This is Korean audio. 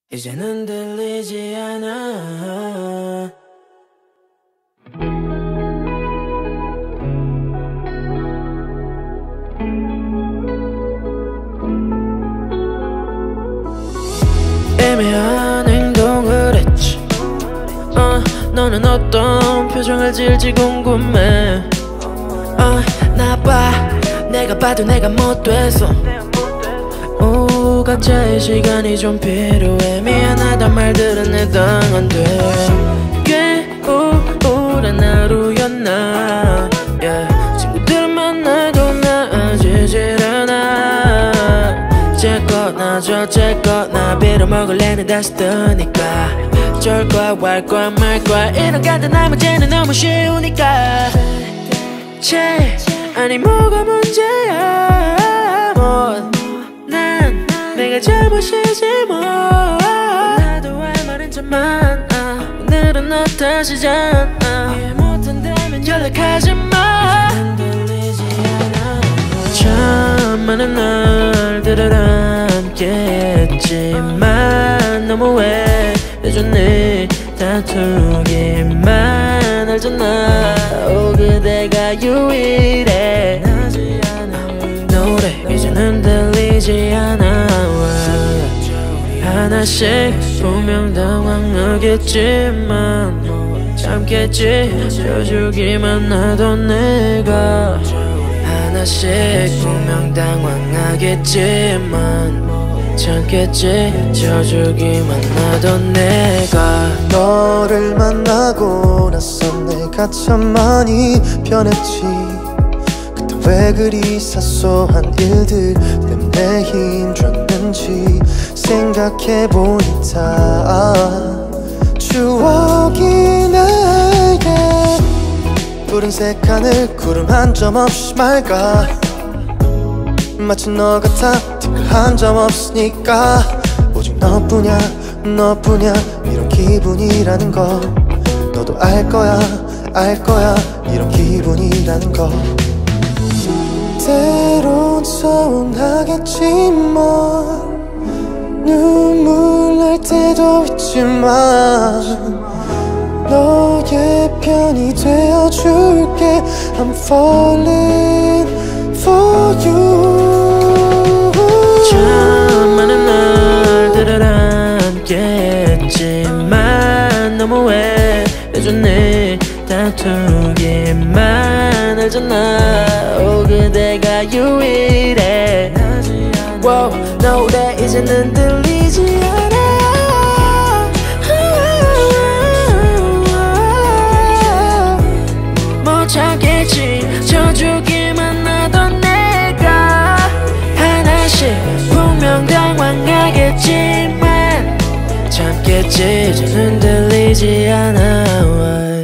이제는 들리지 않아. 애매한 행동을 했지. 너는 어떤 표정을 지을지 궁금해. 나봐, 내가 봐도 내가 못돼서 각자의 시간이 좀 필요해. 미안하단 말들은 해당 안 돼. 꽤 오랜 하루였나. 친구들은 만나도 나아지질 않아. 쨌거나 저쨌거나 빌어먹을래는 다시 뜨니까 쫄거야 왈거야 말거야 이런 간단한 문제는 너무 쉬우니까. 아니 뭐가 문제야. 내가 잘못이지 뭐. 나도 할 말은 참 많아. 오늘은 너 탓이잖아. 이해 못한다면 연락하지 마. 참 많은 날들을 함께 했지만 너무 오래전에 다투기만 알잖아. 그대가 유일해. 노래 이제는 들리지 않아. 하나씩 분명 당황하겠지만 참겠지. 져주기만 하던 내가. 하나씩 분명 당황하겠지만 참겠지. 져주기만 하던 내가. 너를 만나고 나서 내가 참 많이 변했지. 그때 왜 그리 사소한 일들 때문에 힘들었는지 생각해보니까 추억이 내게 푸른색 하늘 구름 한 점 없이 맑아. 마치 너 같아 티끌 한 점 없으니까. 오직 너뿐이야 너뿐이야 이런 기분이라는 거. 너도 알 거야 이런 기분이라는 거. 때론 서운하겠지만 눈물 날 때도 있지만 너의 편이 되어줄게. I'm falling for you. 참 많은 날들을 함께 했지만 너무 오래전에 다투기만 알잖아. 그대가 유일해. 노래 이제는 들리지 않아. 못 참겠지. 져주기만 하던 내가. 하나씩 분명 당황하겠지만 참겠지. 이제는 들리지 않아.